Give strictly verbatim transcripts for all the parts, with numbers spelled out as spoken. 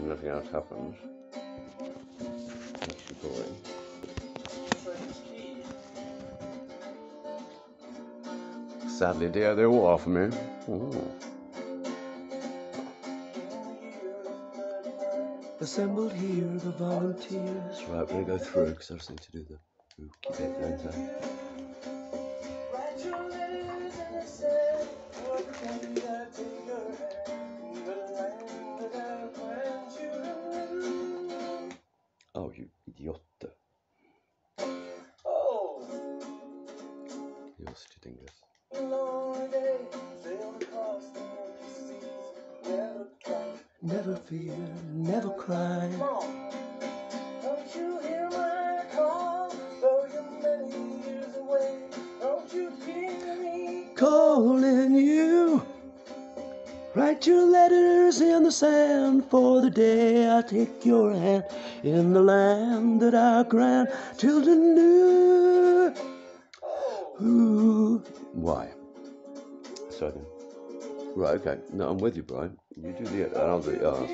nothing else happens. Makes you boring. Sadly, dear, they're all off me. Ooh. Assembled here, the volunteers. Right, we're gonna go through because I just need to do the ookie bit, don't I? Oh, you idiot. Oh. You're such a dingus. Never fear, never cry. Don't you hear my call? Though you're many years away, don't you hear me calling you? Write your letters in the sand for the day I take your hand in the land that our grandchildren knew. Ooh. Why? Second. Right, okay. No, I'm with you, Brian. You do the and I'll do the R's.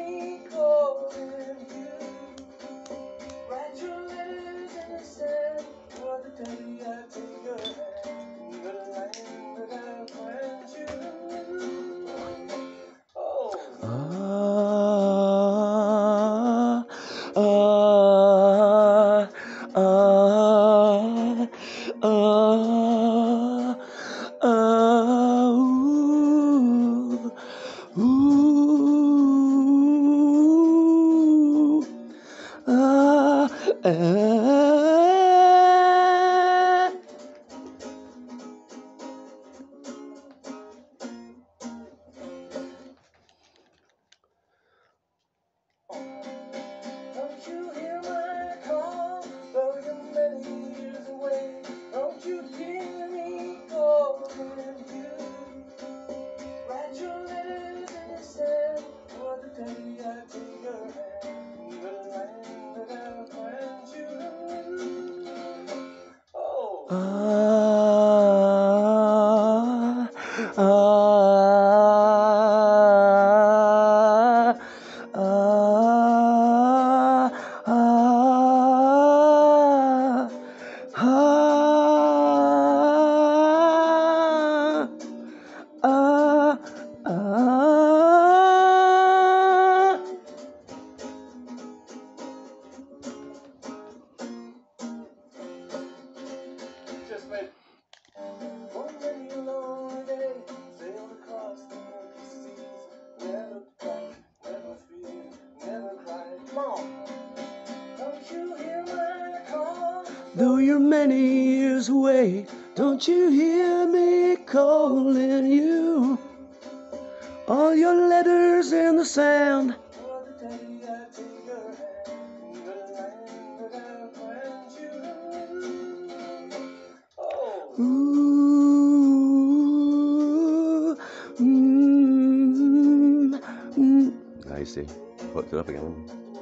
Though you're many years away, don't you hear me calling you? All your letters in the sand. Ooh, mm, mm. I see. Fucked it up again.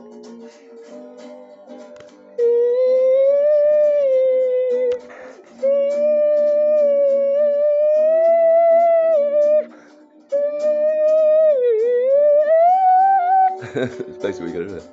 It's basically what you gotta do.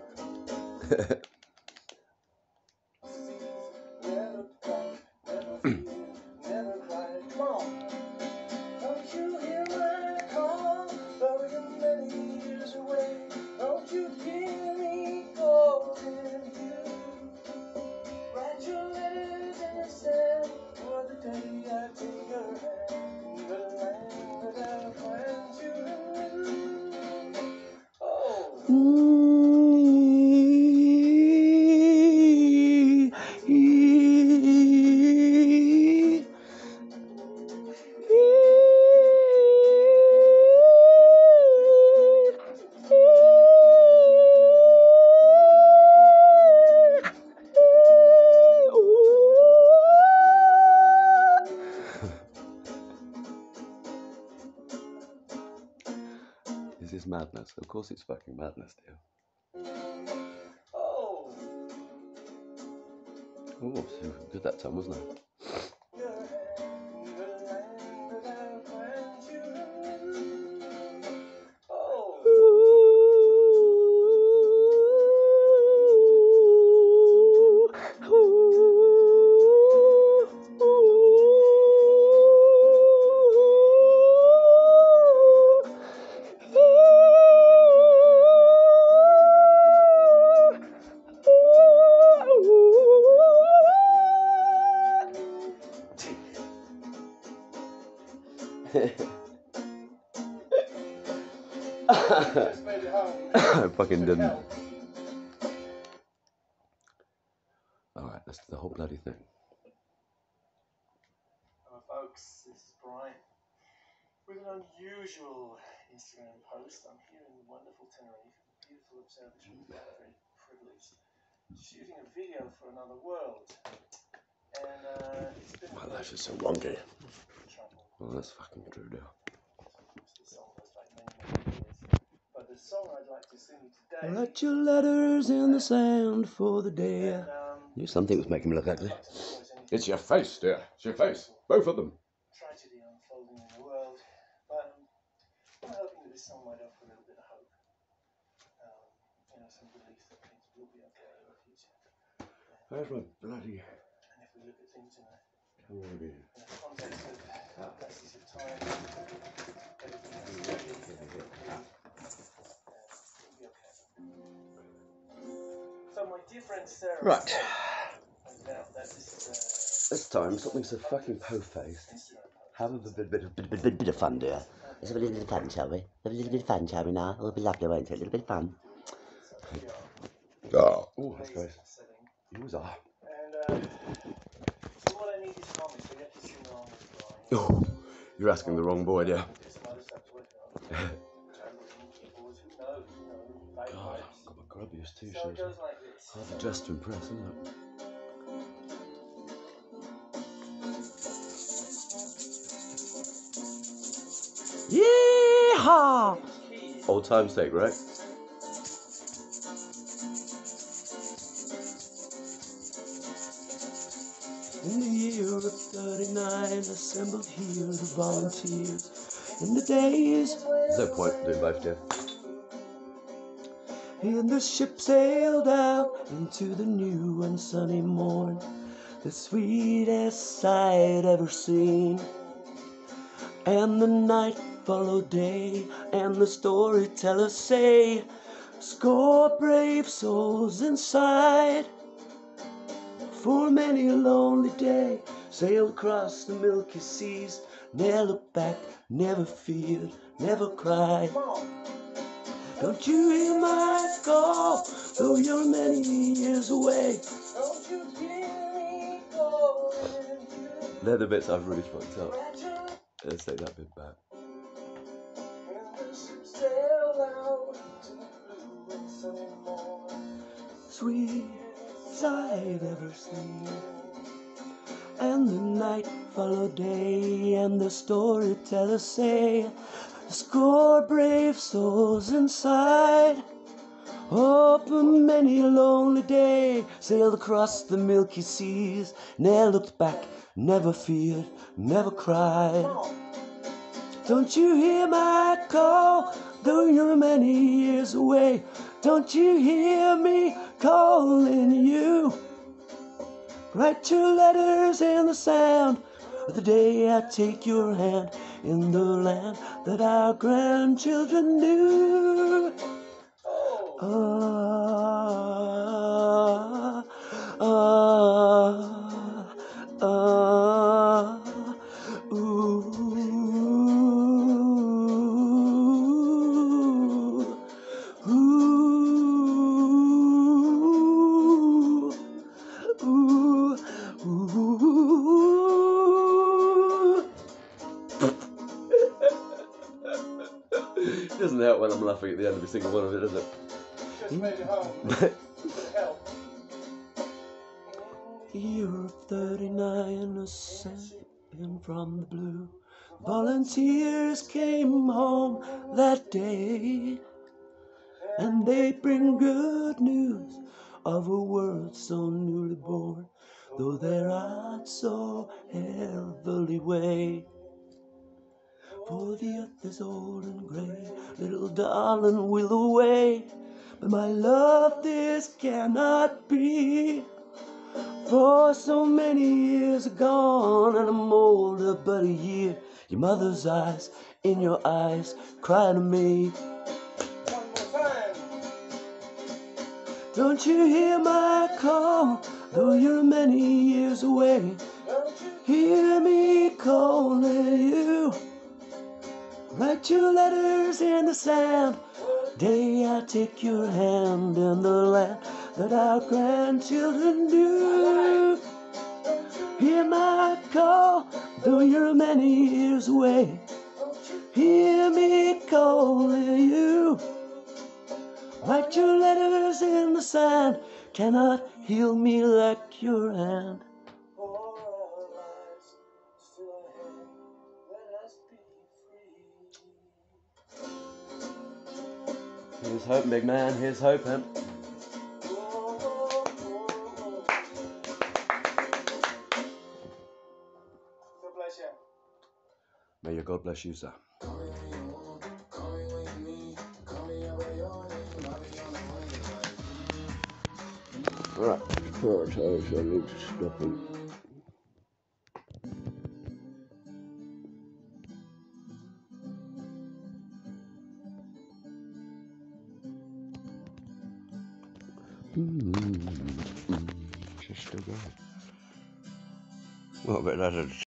Is this madness? Of course it's fucking madness, dear. Oh, oh, so good that time, wasn't it? Just made it home. I fucking didn't. Alright, let's do the whole bloody thing. Hello folks, this is Brian with an unusual Instagram post. I'm here in wonderful Tenerife, beautiful observatory, very privileged, shooting a video for Another World. And uh, it's been My life is so wonky. trouble. Well, that's fucking true now. This song goes back many, many years. But the song I'd like to sing today. Write your letters in the sand for the day. And, um, Knew something was making me look ugly. It's your face, dear. It's your face. Both of them. Tragedy unfolding in the world. But um, I'm hoping that this song might offer a little bit of hope. Um, you know, some belief that things will be okay in the future. Where's my bloody... And if we look at things in a, Come on, in a context of passage of time, everything will be okay. So my dear friend Sarah, Right. that this is, This time, something so fucking po-faced. Have a bit, bit, bit, bit, bit, bit of fun, dear. Let's have a little bit of fun, shall we? Have a little bit of fun, shall we now? It'll be lovely, won't it? A little bit of fun. Oh, oh that's great. Yours are. And uh, so what I need is harmony, so you have to sing along with Brian. Oh, you're asking the wrong boy, dear. God, I've got my grubbiest So it t-shirt. goes like this. Hardly dressed to impress, isn't it? Yee-haw! Old time's sake, right? In the year of thirty-nine, assembled here the volunteers. In the days, there's no point in doing both, dear. And the ship sailed out into the new and sunny morn, the sweetest sight ever seen. And the night followed day, and the storytellers say, score brave souls inside. For many a lonely day, sailed across the milky seas, never looked back, never feared, never cried. Don't you hear my call, though you're many years away? Don't you hear me calling? They're the bits I've really fucked up. Let's take that bit back. Sweet sight ever seen. And the night followed day, and the storytellers say, score brave souls inside. Oh, for many a lonely day, sailed across the milky seas, never looked back, never feared, never cried. Don't you hear my call, though you're many years away? Don't you hear me calling you? Write your letters in the sand of the day I take your hand in the land that our grandchildren knew. Ah, ah, ah, ooh, ooh, ooh, ooh. It doesn't help when I'm laughing at the end of a single one of it, does it? Just made it home. Help. Year of thirty-nine, a sailing from the blue. Volunteers came home that day, and they bring good news of a world so newly born, though their hearts so heavily weigh. For the earth is old and grey, little darling will away. But my love, this cannot be, for so many years are gone, and I'm older but a year. Your mother's eyes in your eyes cry to me. One more time. Don't you hear my call, though you're many years away? Don't you Hear me calling you. Write your letters in the sand. Day I take your hand in the land that our grandchildren knew. Hear my call, though you're many years away. Hear me calling you. Write your letters in the sand. Cannot heal me like your hand. Here's hoping, big man, here's hoping. God bless you. May your God bless you, sir. Alright, prioritize, I need to stop him. Mm-hmm. Just still going. Well, but that's a